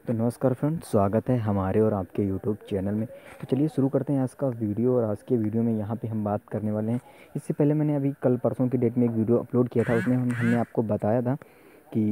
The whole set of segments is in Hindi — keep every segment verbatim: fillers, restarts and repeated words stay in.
तो नमस्कार फ्रेंड्स, स्वागत है हमारे और आपके यूट्यूब चैनल में। तो चलिए शुरू करते हैं आज का वीडियो। और आज के वीडियो में यहाँ पे हम बात करने वाले हैं। इससे पहले मैंने अभी कल परसों की डेट में एक वीडियो अपलोड किया था। उसमें हम हमने आपको बताया था कि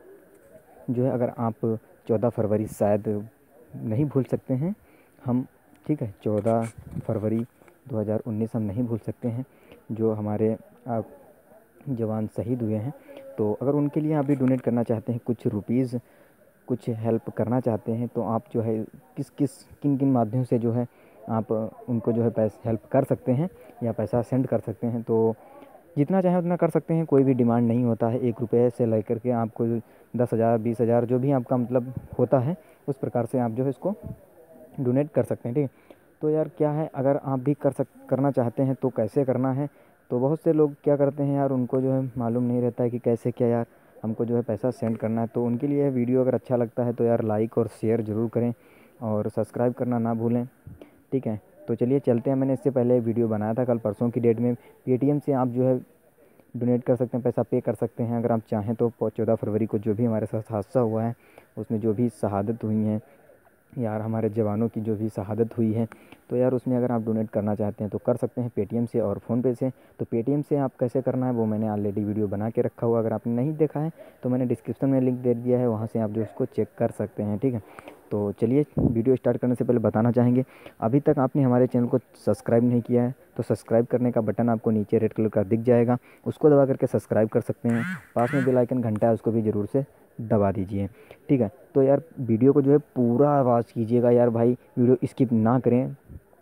जो है अगर आप चौदह फरवरी शायद नहीं भूल सकते हैं हम, ठीक है, चौदह फरवरी दो हज़ार उन्नीस हम नहीं भूल सकते हैं जो हमारे आप जवान शहीद हुए हैं। तो अगर उनके लिए आप भी डोनेट करना चाहते हैं, कुछ रुपीज़ कुछ हेल्प करना चाहते हैं, तो आप जो है किस किस किन किन माध्यम से जो है आप उनको जो है पैसा हेल्प कर सकते हैं या पैसा सेंड कर सकते हैं। तो जितना चाहें उतना कर सकते हैं, कोई भी डिमांड नहीं होता है। एक रुपये से लेकर के आपको दस हज़ार बीस हज़ार जो भी आपका मतलब होता है, उस प्रकार से आप जो है इसको डोनेट कर सकते हैं, ठीक है। तो यार क्या है, अगर आप भी कर सक करना चाहते हैं तो कैसे करना है। तो बहुत से लोग क्या करते हैं यार, उनको जो है मालूम नहीं रहता है कि कैसे क्या यार हमको जो है पैसा सेंड करना है। तो उनके लिए वीडियो अगर अच्छा लगता है तो यार लाइक और शेयर ज़रूर करें और सब्सक्राइब करना ना भूलें, ठीक है। तो चलिए चलते हैं। मैंने इससे पहले वीडियो बनाया था कल परसों की डेट में। पेटीएम से आप जो है डोनेट कर सकते हैं, पैसा पे कर सकते हैं अगर आप चाहें तो। चौदह फरवरी को जो भी हमारे साथ हादसा हुआ है, उसमें जो भी शहादत हुई हैं यार, हमारे जवानों की जो भी शहादत हुई है, तो यार उसमें अगर आप डोनेट करना चाहते हैं तो कर सकते हैं पेटीएम से और फ़ोनपे से। तो पेटीएम से आप कैसे करना है वो मैंने ऑलरेडी वीडियो बना के रखा हुआ। अगर आपने नहीं देखा है तो मैंने डिस्क्रिप्शन में लिंक दे दिया है, वहाँ से आप जो उसको चेक कर सकते हैं, ठीक है। तो चलिए वीडियो स्टार्ट करने से पहले बताना चाहेंगे, अभी तक आपने हमारे चैनल को सब्सक्राइब नहीं किया है तो सब्सक्राइब करने का बटन आपको नीचे रेड कलर का दिख जाएगा, उसको दबा करके सब्सक्राइब कर सकते हैं। पास में बेल आइकन घंटा है, उसको भी ज़रूर से दबा दीजिए, ठीक है। तो यार वीडियो को जो है पूरा आवाज़ कीजिएगा यार भाई, वीडियो स्किप ना करें,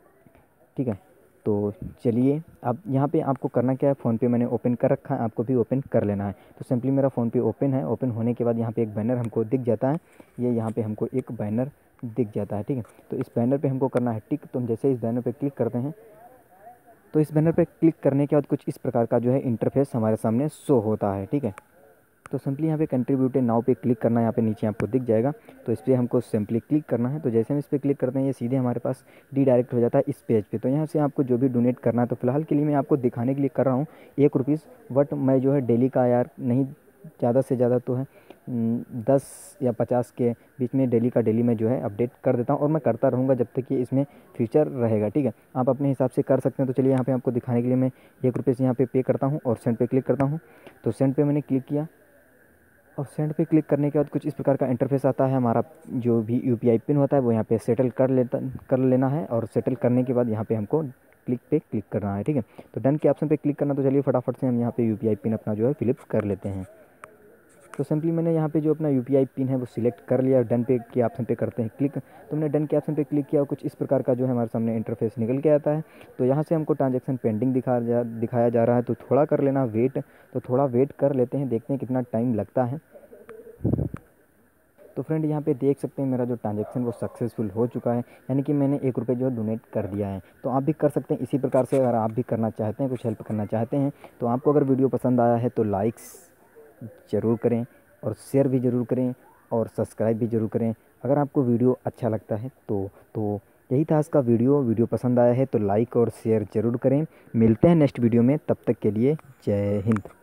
ठीक है। तो चलिए अब यहाँ पे आपको करना क्या है, फ़ोनपे मैंने ओपन कर रखा है, आपको भी ओपन कर लेना है। तो सिंपली मेरा फ़ोनपे ओपन है। ओपन होने के बाद यहाँ पे एक बैनर हमको दिख जाता है, ये यहाँ पे हमको एक बैनर दिख जाता है, ठीक है। तो इस बैनर पे हमको करना है टिक। तो हम जैसे इस बैनर पे क्लिक करते हैं तो इस बैनर पे क्लिक करने के बाद कुछ इस प्रकार का जो है इंटरफेस हमारे सामने शो होता है, ठीक है। तो सिंपली यहाँ पे कंट्रीब्यूटेड नाउ पे क्लिक करना है, यहाँ पे नीचे आपको दिख जाएगा। तो इस पर हमको सिंपली क्लिक करना है। तो जैसे हम इस पर क्लिक करते हैं ये सीधे हमारे पास रीडायरेक्ट हो जाता है इस पेज पे। तो यहाँ से आपको जो भी डोनेट करना है, तो फिलहाल के लिए मैं आपको दिखाने के लिए कर रहा हूँ एक रुपीज़। बट मैं जो है डेली का यार नहीं, ज़्यादा से ज़्यादा तो है दस या पचास के बीच में डेली का डेली मैं जो है अपडेट कर देता हूँ और मैं करता रहूँगा जब तक कि इसमें फ्यूचर रहेगा, ठीक है। आप अपने हिसाब से कर सकते हैं। तो चलिए यहाँ पे आपको दिखाने के लिए मैं एक रुपये से यहाँ पे पे करता हूँ और सेंड पे क्लिक करता हूँ। तो सेंड पे मैंने क्लिक किया और सेंड पे क्लिक करने के बाद कुछ इस प्रकार का इंटरफेस आता है। हमारा जो भी यूपीआई पिन होता है वो यहाँ पे सेटल कर लेता कर लेना है और सेटल करने के बाद यहाँ पे हमको क्लिक पे क्लिक करना है, ठीक है। तो डन के ऑप्शन पे क्लिक करना। तो चलिए फटाफट से हम यहाँ पे यूपीआई पिन अपना जो है फिलिप कर लेते हैं। तो सिंपली मैंने यहाँ पे जो अपना यूपीआई पिन है वो सिलेक्ट कर लिया और डन पे के ऑप्शन पे करते हैं क्लिक। तो मैंने डन के ऑप्शन पे क्लिक किया और कुछ इस प्रकार का जो है हमारे सामने इंटरफेस निकल के आता है। तो यहाँ से हमको ट्रांजैक्शन पेंडिंग दिखा जा दिखाया जा रहा है, तो थोड़ा कर लेना वेट। तो थोड़ा वेट कर लेते हैं, देखते हैं कितना टाइम लगता है। तो फ्रेंड यहाँ पे देख सकते हैं मेरा जो ट्रांजैक्शन वो सक्सेसफुल हो चुका है, यानी कि मैंने एक रुपये जो डोनेट कर दिया है। तो आप भी कर सकते हैं इसी प्रकार से। अगर आप भी करना चाहते हैं, कुछ हेल्प करना चाहते हैं, तो आपको अगर वीडियो पसंद आया है तो लाइक्स ज़रूर करें और शेयर भी ज़रूर करें और सब्सक्राइब भी ज़रूर करें अगर आपको वीडियो अच्छा लगता है तो। तो यही था आज का वीडियो। वीडियो पसंद आया है तो लाइक और शेयर ज़रूर करें। मिलते हैं नेक्स्ट वीडियो में, तब तक के लिए जय हिंद।